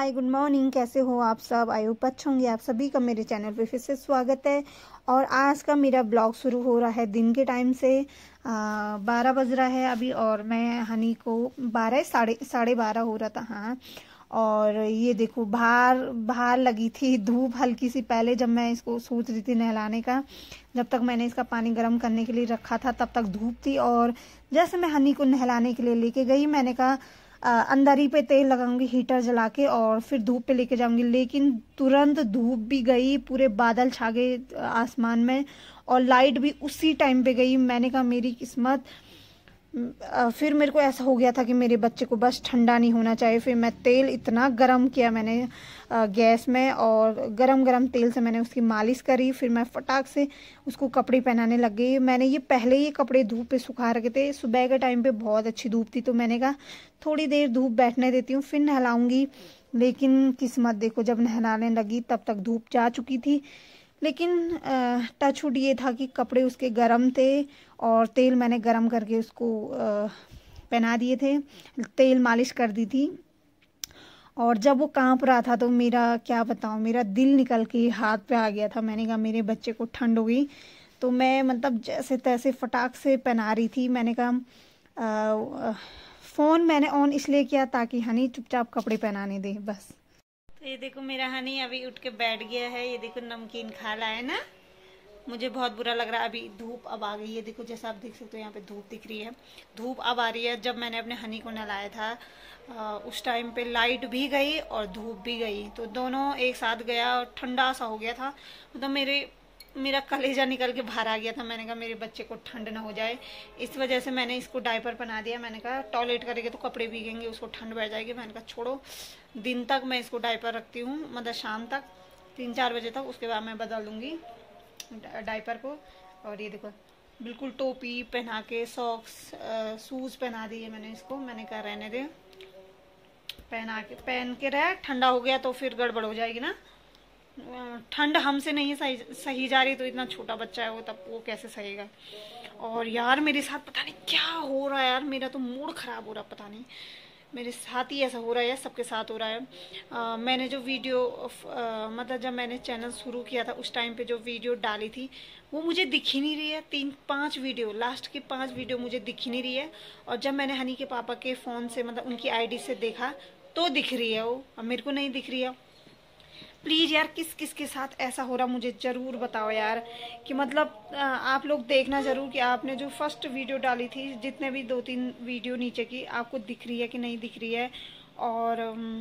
Hi good morning, कैसे हो आप सब। आई होप अच्छे होंगे आप सभी का। मेरे चैनल पे फिर से स्वागत है। और आज का मेरा ब्लॉग शुरू हो रहा है दिन के टाइम से। 12 बज रहा है अभी और मैं हनी को साढ़े 12 हो रहा था। हाँ, और ये देखो बाहर लगी थी धूप हल्की सी। पहले जब मैं इसको सोच रही थी नहलाने का, जब तक मैंने इसका पानी गर्म करने के लिए रखा था तब तक धूप थी। और जैसे मैं हनी को नहलाने के लिए लेके गई, मैंने कहा अंदर ही पे तेल लगाऊंगी हीटर जला के और फिर धूप पे लेके जाऊंगी। लेकिन तुरंत धूप भी गई, पूरे बादल छा गए आसमान में और लाइट भी उसी टाइम पे गई। मैंने कहा मेरी किस्मत। फिर मेरे को ऐसा हो गया था कि मेरे बच्चे को बस ठंडा नहीं होना चाहिए। फिर मैं तेल इतना गरम किया मैंने गैस में, और गरम गरम तेल से मैंने उसकी मालिश करी। फिर मैं फटाक से उसको कपड़े पहनाने लग गई। मैंने ये पहले ही कपड़े धूप पे सुखा रखे थे। सुबह के टाइम पे बहुत अच्छी धूप थी तो मैंने कहा थोड़ी देर धूप बैठने देती हूँ फिर नहलाऊंगी। लेकिन किस्मत देखो, जब नहलाने लगी तब तक धूप जा चुकी थी। लेकिन टचवुड ये था कि कपड़े उसके गर्म थे और तेल मैंने गरम करके उसको पहना दिए थे, तेल मालिश कर दी थी। और जब वो कांप रहा था तो मेरा क्या बताऊं, मेरा दिल निकल के हाथ पे आ गया था। मैंने कहा मेरे बच्चे को ठंड हो गई। तो मैं मतलब जैसे तैसे फटाक से पहना रही थी। मैंने कहा फ़ोन मैंने ऑन इसलिए किया ताकि हनी चुपचाप कपड़े पहनाने दे बस। तो ये देखो मेरा हनी अभी उठ के बैठ गया है। ये देखो नमकीन खा रहा है ना। मुझे बहुत बुरा लग रहा है। अभी धूप अब आ गई है, देखो जैसा आप देख सकते हो यहाँ पे धूप दिख रही है। धूप अब आ रही है। जब मैंने अपने हनी को नहलाया था उस टाइम पे लाइट भी गई और धूप भी गई, तो दोनों एक साथ गया और ठंडा सा हो गया था। मतलब मेरा कलेजा निकल के बाहर आ गया था। मैंने कहा मेरे बच्चे को ठंड ना हो जाए, इस वजह से मैंने इसको डायपर पहना दिया। मैंने कहा टॉयलेट करेंगे तो कपड़े भीगेंगे, उसको ठंड बैठ जाएगी। मैंने कहा छोड़ो, दिन तक मैं इसको डायपर रखती हूँ, मतलब शाम तक 3-4 बजे तक, उसके बाद मैं बदल दूंगी डायपर को। और ये देखो बिल्कुल टोपी पहना के सॉक्स शूज पहना दिए मैंने इसको। मैंने कहा रहने दे, पहन के रह, ठंडा हो गया तो फिर गड़बड़ हो जाएगी ना। ठंड हमसे नहीं सही जा रही तो इतना छोटा बच्चा है वो, तब वो कैसे सहेगा। और यार मेरे साथ पता नहीं क्या हो रहा है यार, मेरा तो मूड खराब हो रहा, पता नहीं मेरे साथ ही ऐसा हो रहा है, सबके साथ हो रहा है। मैंने जो वीडियो मतलब जब मैंने चैनल शुरू किया था उस टाइम पे जो वीडियो डाली थी वो मुझे दिख ही नहीं रही है। 3-5 वीडियो, लास्ट की 5 वीडियो मुझे दिख ही नहीं रही है। और जब मैंने हनी के पापा के फ़ोन से मतलब उनकी आईडी से देखा तो दिख रही है वो, अब मेरे को नहीं दिख रही है। प्लीज़ यार किस किस के साथ ऐसा हो रहा मुझे ज़रूर बताओ यार, कि मतलब आप लोग देखना ज़रूर कि आपने जो फर्स्ट वीडियो डाली थी, जितने भी 2-3 वीडियो नीचे की, आपको दिख रही है कि नहीं दिख रही है। और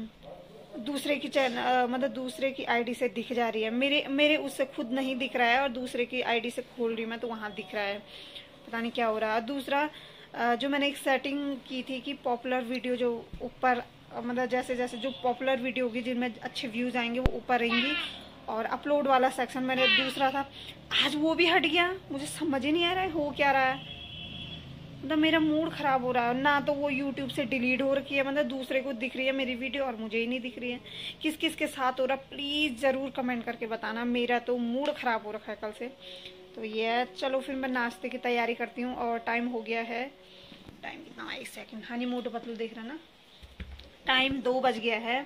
दूसरे की चैनल मतलब दूसरे की आईडी से दिख जा रही है, मेरे उससे खुद नहीं दिख रहा है और दूसरे की आईडी से खोल रही मैं तो वहाँ दिख रहा है। पता नहीं क्या हो रहा है। दूसरा जो मैंने एक सेटिंग की थी कि पॉपुलर वीडियो जो ऊपर, मतलब जैसे जैसे जो पॉपुलर वीडियो होगी जिनमें अच्छे व्यूज़ आएंगे वो ऊपर रहेंगी, और अपलोड वाला सेक्शन मैंने दूसरा था, आज वो भी हट गया। मुझे समझ ही नहीं आ रहा है हो क्या रहा है। मतलब मेरा मूड ख़राब हो रहा है ना, तो वो यूट्यूब से डिलीट हो रखी है, मतलब दूसरे को दिख रही है मेरी वीडियो और मुझे ही नहीं दिख रही है। किस किस के साथ हो रहा प्लीज़ ज़रूर कमेंट करके बताना। मेरा तो मूड ख़राब हो रखा है कल से। तो ये चलो फिर मैं नाश्ते की तैयारी करती हूँ। और टाइम हो गया है, टाइम कितना, 1 सेकेंड, हनी मोटू पतलू देख रहा ना, टाइम 2 बज गया है।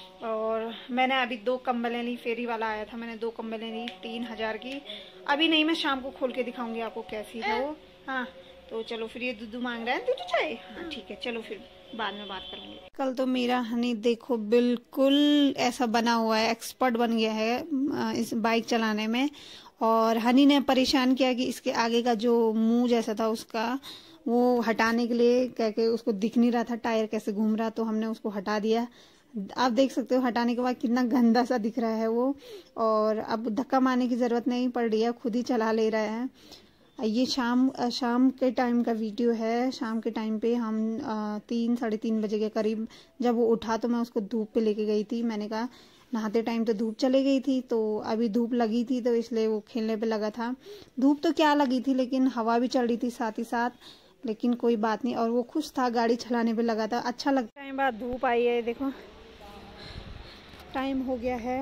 और मैंने अभी 2 कंबलें ली, फेरी वाला आया था, मैंने 2 कंबलें ली 3000 की। अभी नहीं, मैं शाम को खोल के दिखाऊंगी आपको कैसी है वो। हाँ तो चलो फिर, ये दूध मांग रहा है, दूध चाय, हाँ ठीक है, चलो फिर बाद में बात करेंगे। कल तो मेरा हनी देखो बिल्कुल ऐसा बना हुआ है, एक्सपर्ट बन गया है इस बाइक चलाने में। और हनी ने परेशान किया कि इसके आगे का जो मुंह जैसा था उसका, वो हटाने के लिए कह के उसको दिख नहीं रहा था टायर कैसे घूम रहा, तो हमने उसको हटा दिया। आप देख सकते हो हटाने के बाद कितना गंदा सा दिख रहा है वो। और अब धक्का मारने की ज़रूरत नहीं पड़ रही है, खुद ही चला ले रहा है। ये शाम के टाइम का वीडियो है। शाम के टाइम पे हम 3-3:30 बजे के करीब जब वो उठा तो मैं उसको धूप पे लेके गई थी। मैंने कहा नहाते टाइम तो धूप चले गई थी, तो अभी धूप लगी थी तो इसलिए वो खेलने पे लगा था। धूप तो क्या लगी थी, लेकिन हवा भी चल रही थी साथ ही साथ, लेकिन कोई बात नहीं। और वो खुश था, गाड़ी चलाने पे लगा था, अच्छा लगता है। टाइम बाद धूप आई है, देखो टाइम हो गया है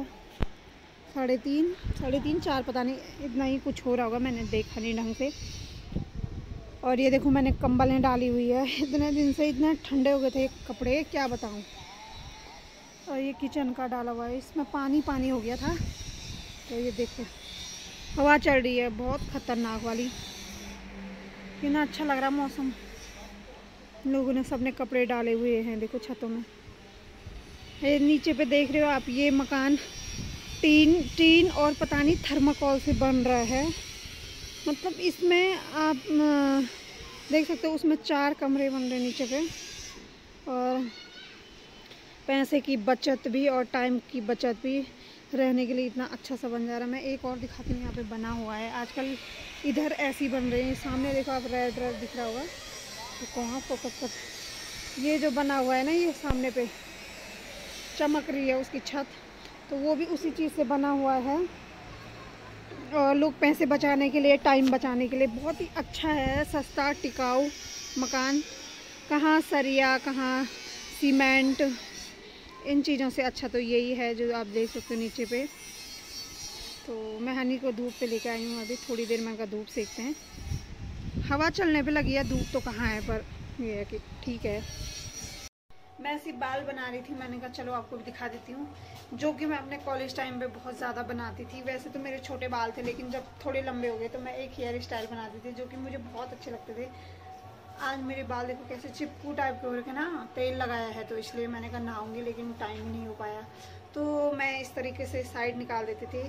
3:30-4, पता नहीं इतना ही कुछ हो रहा होगा, मैंने देखा नहीं ढंग से। और ये देखो मैंने कंबलें डाली हुई है, इतने दिन से इतने ठंडे हो गए थे कपड़े, क्या बताऊं। और ये किचन का डाला हुआ है, इसमें पानी पानी हो गया था। तो ये देखो हवा चल रही है बहुत खतरनाक वाली, कितना अच्छा लग रहा मौसम। लोगों ने सबने कपड़े डाले हुए हैं देखो छतों में। ये नीचे पे देख रहे हो आप, ये मकान टीन और पता नहीं थर्माकोल से बन रहा है। मतलब इसमें आप देख सकते हो, उसमें 4 कमरे बन रहे हैं नीचे पे। और पैसे की बचत भी और टाइम की बचत भी, रहने के लिए इतना अच्छा सा बन जा रहा है। मैं एक और दिखाती हूँ, यहाँ पे बना हुआ है आजकल इधर ऐसी बन रही है। सामने देखो आप, रेड रेड दिख रहा होगा, तो कहाँ फोकस कर। ये जो बना हुआ है ना, ये सामने पे चमक रही है उसकी छत, तो वो भी उसी चीज़ से बना हुआ है। और लोग पैसे बचाने के लिए, टाइम बचाने के लिए बहुत ही अच्छा है, सस्ता टिकाऊ मकान। कहाँ सरिया, कहाँ सीमेंट, इन चीज़ों से अच्छा तो यही है जो आप देख सकते हो नीचे पे। तो मैं हनी को धूप पे लेके आई हूँ, अभी थोड़ी देर में इनका धूप सेकते हैं। हवा चलने पे लगी है, धूप तो कहाँ है, पर ये है कि ठीक है। मैं सिर्फ बाल बना रही थी, मैंने कहा चलो आपको भी दिखा देती हूँ, जो कि मैं अपने कॉलेज टाइम पे बहुत ज़्यादा बनाती थी। वैसे तो मेरे छोटे बाल थे, लेकिन जब थोड़े लंबे हो गए तो मैं एक हेयर स्टाइल बनाती थी जो कि मुझे बहुत अच्छे लगते थे। आज मेरे बाल देखो कैसे चिपकू टाइप के हो रखे ना, तेल लगाया है तो इसलिए मैंने कहा नहाऊंगी, लेकिन टाइम नहीं हो पाया। तो मैं इस तरीके से साइड निकाल देती थी।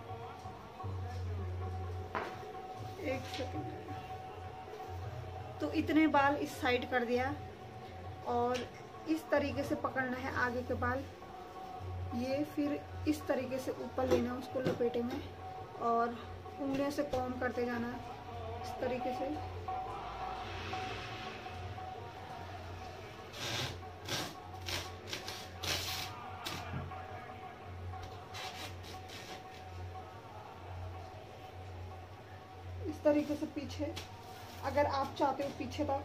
एक सेकंड। तो इतने बाल इस साइड कर दिया, और इस तरीके से पकड़ना है आगे के बाल, ये फिर इस तरीके से ऊपर लेना उसको लपेटे में, और उंगलियों से कॉम्ब करते जाना इस तरीके से। इस तरीके से पीछे, अगर आप चाहते हो पीछे तक,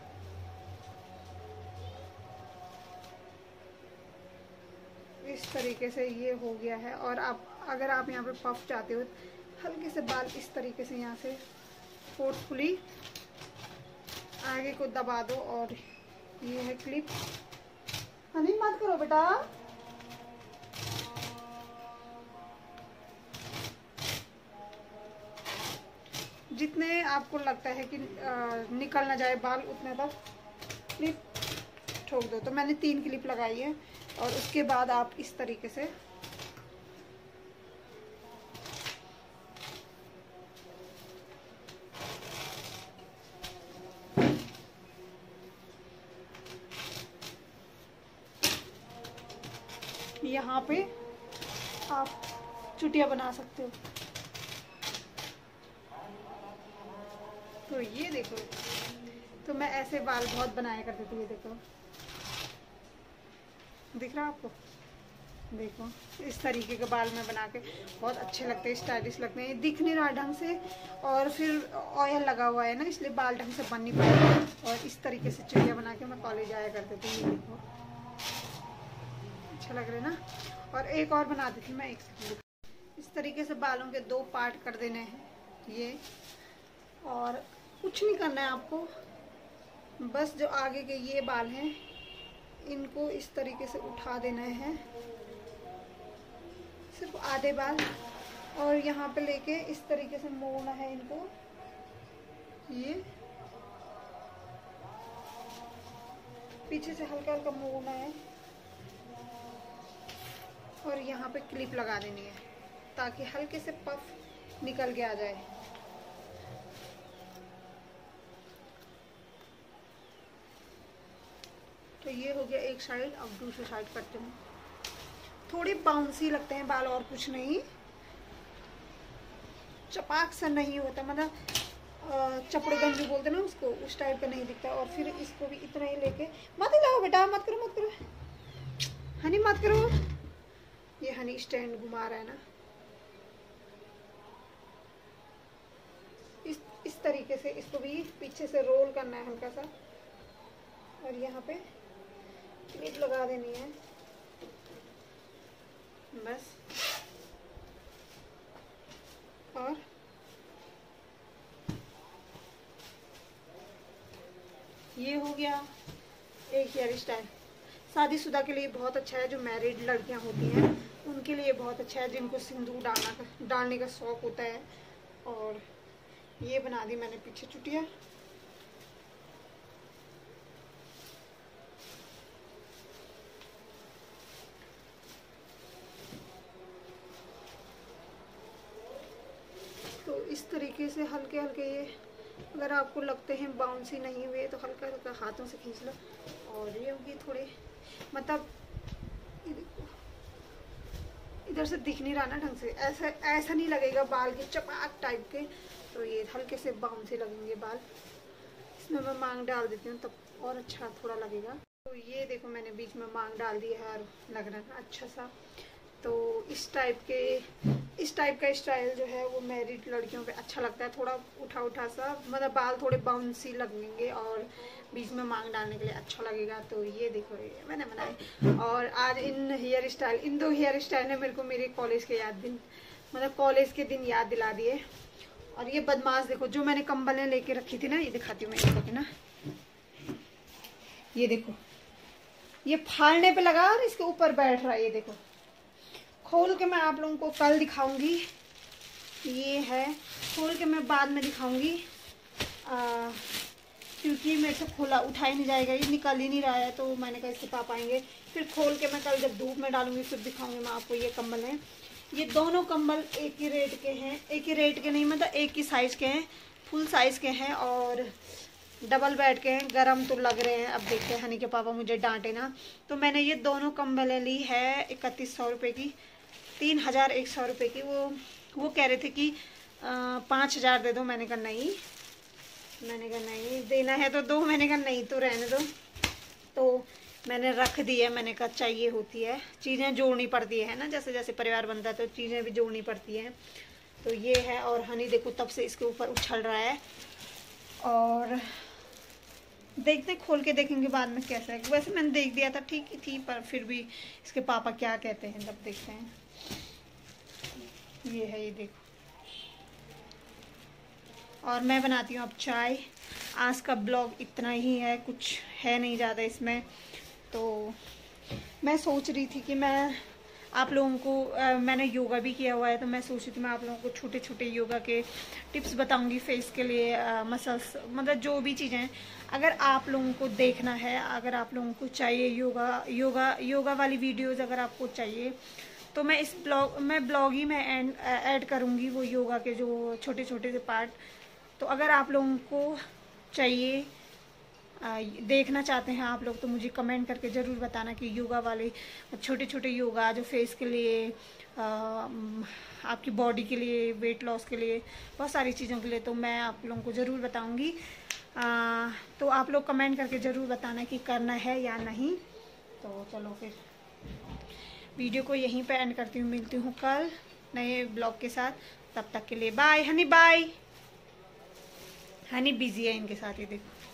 इस तरीके से ये हो गया है। और आप अगर आप यहाँ पे पफ चाहते हो, हल्के से बाल इस तरीके से यहाँ से फोर्सफुली आगे को दबा दो, और ये है क्लिप। हनी मत करो बेटा। जितने आपको लगता है कि निकल ना जाए बाल, उतने तक क्लिप ठोक दो। तो मैंने 3 क्लिप लगाई है, और उसके बाद आप इस तरीके से यहाँ पे आप चुटिया बना सकते हो। तो ये देखो, तो मैं ऐसे बाल बहुत बनाया करती थी। ये देखो, दिख रहा है आपको, देखो इस तरीके के बाल मैं बना के बहुत अच्छे लगते हैं, स्टाइलिश लगते हैं। दिख नहीं रहा ढंग से, और फिर ऑयल लगा हुआ है ना, इसलिए बाल ढंग से बन नहीं पाए। और इस तरीके से चुड़िया बना के मैं कॉलेज आया करती थी। ये देखो अच्छा लग रहा है ना। और एक और बनाती थी मैं, एक सेकंड। इस तरीके से बालों के 2 पार्ट कर देने हैं ये, और कुछ नहीं करना है आपको, बस जो आगे के ये बाल हैं इनको इस तरीके से उठा देना है, सिर्फ आधे बाल, और यहाँ पे लेके इस तरीके से मोड़ना है इनको। ये पीछे से हल्का हल्का मोड़ना है, और यहाँ पे क्लिप लगा देनी है ताकि हल्के से पफ निकल के आ जाए। तो ये हो गया एक साइड। अब दूसरी साइड करते हूँ। थोड़ी बाउंसी लगते हैं बाल, और कुछ नहीं, चपाक सा नहीं होता, मतलब चपड़गन जो बोलते हैं ना उसको, उस टाइप का नहीं दिखता। और फिर इसको भी इतना ही लेके, मत हिलाओ बेटा, मत करो मत करो हनी, मत करो। ये हनी स्टैंड घुमा रहा है ना, इस तरीके से इसको भी पीछे से रोल करना है हल्का सा, और यहाँ पे क्लिप लगा देनी है बस। और ये हो गया एक हेयर स्टाइल। शादीशुदा के लिए बहुत अच्छा है, जो मैरिड लड़कियां होती हैं उनके लिए बहुत अच्छा है, जिनको सिंदूर डालने का शौक होता है। और ये बना दी मैंने पीछे चुटिया। तो इस तरीके से हल्के हल्के ये, अगर आपको लगते हैं बाउंसी नहीं हुए तो हल्का हल्का हाथों से खींच लो। और ये होगी थोड़े, मतलब इधर से दिख नहीं रहा ना ढंग से, ऐसा ऐसा नहीं लगेगा बाल के चपाक टाइप के, तो ये हल्के से बाउंसी लगेंगे बाल। इसमें मैं मांग डाल देती हूँ तब और अच्छा थोड़ा लगेगा। तो ये देखो मैंने बीच में मांग डाल दी है और लग रहा है अच्छा सा। तो इस टाइप का स्टाइल जो है वो मैरिड लड़कियों पे अच्छा लगता है, थोड़ा उठा उठा सा, मतलब बाल थोड़े बाउंसी लगेंगे और बीच में मांग डालने के लिए अच्छा लगेगा। तो ये देखो ये मैंने बनाए। और आज इन दो हेयर स्टाइल ने मेरे को मेरे कॉलेज के मतलब कॉलेज के दिन याद दिला दिए। और ये बदमाश देखो, जो मैंने कंबलें लेके रखी थी ना, ये दिखाती हूँ मैं आपको ना, ये देखो ये फाड़ने पे लगा और इसके ऊपर बैठ रहा है। ये देखो खोल के मैं आप लोगों को कल दिखाऊंगी, ये है खोल के मैं बाद में दिखाऊंगी, क्योंकि मेरे से खोला उठा ही नहीं जाएगा, ये निकल ही नहीं रहा है। तो मैंने कहा इसके पापा आएंगे फिर खोल के मैं कल जब धूप में डालूंगी फिर दिखाऊंगी मैं आपको। ये कंबल हैं, ये दोनों कंबल एक ही रेट के हैं, एक ही रेट के नहीं मतलब एक ही साइज के हैं, फुल साइज के हैं और डबल बेड के हैं। गरम तो लग रहे हैं, अब देखते हैं हनी के पापा मुझे डांटे ना। तो मैंने ये दोनों कंबलें ली है 3100 रुपये की, 3100 रुपये की। वो कह रहे थे कि 5000 दे दो, मैंने कहा नहीं देना है तो दो, मैंने कहा नहीं तो रहने दो। तो मैंने रख दी है, मैंने कहा चाहिए होती है, चीज़ें जोड़नी पड़ती है ना, जैसे जैसे परिवार बनता है तो चीज़ें भी जोड़नी पड़ती हैं। तो ये है। और हनी देखो तब से इसके ऊपर उछल रहा है और देखते खोल के देखेंगे बाद में कैसा है। वैसे मैंने देख दिया था ठीक ही थी, पर फिर भी इसके पापा क्या कहते हैं तब देखते हैं। ये है, ये देखो। और मैं बनाती हूँ अब चाय। आज का ब्लॉग इतना ही है, कुछ है नहीं ज़्यादा इसमें। तो मैं सोच रही थी कि मैं आप लोगों को मैंने योगा भी किया हुआ है, तो मैं सोच रही थी मैं आप लोगों को छोटे छोटे योगा के टिप्स बताऊंगी फेस के लिए, मसल्स मतलब जो भी चीज़ें हैं। अगर आप लोगों को देखना है, अगर आप लोगों को चाहिए योगा वाली वीडियोज़ अगर आपको चाहिए तो मैं इस ब्लॉग ही में ऐड करूँगी वो योगा के जो छोटे छोटे से पार्ट। तो अगर आप लोगों को चाहिए, देखना चाहते हैं आप लोग, तो मुझे कमेंट करके ज़रूर बताना कि योगा वाले छोटे छोटे योगा जो फेस के लिए, आपकी बॉडी के लिए, वेट लॉस के लिए, बहुत सारी चीज़ों के लिए, तो मैं आप लोगों को ज़रूर बताऊंगी। तो आप लोग कमेंट करके ज़रूर बताना कि करना है या नहीं। तो चलो फिर वीडियो को यहीं पे एंड करती हूँ, मिलती हूँ कल नए ब्लॉग के साथ। तब तक के लिए bye. Honey bye. Honey busy है इनके साथ, ये देखो।